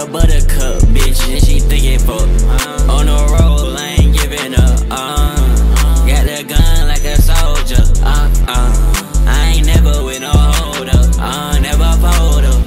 a buttercup, bitch, and she think it fuck. On the road, I ain't giving up. Got the gun like a soldier. I ain't never with no hold up. Never fold up.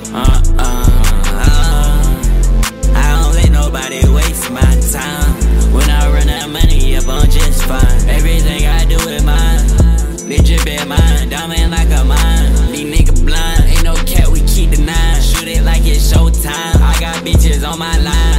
I don't let nobody waste my time. When I run out of money up, I'm just fine. Everything I do is mine. Bitch, it be mine. Diamond like a mine. These niggas blind. Ain't no cat, we keep the 9. Shoot it like it's showtime. I got bitches on my line.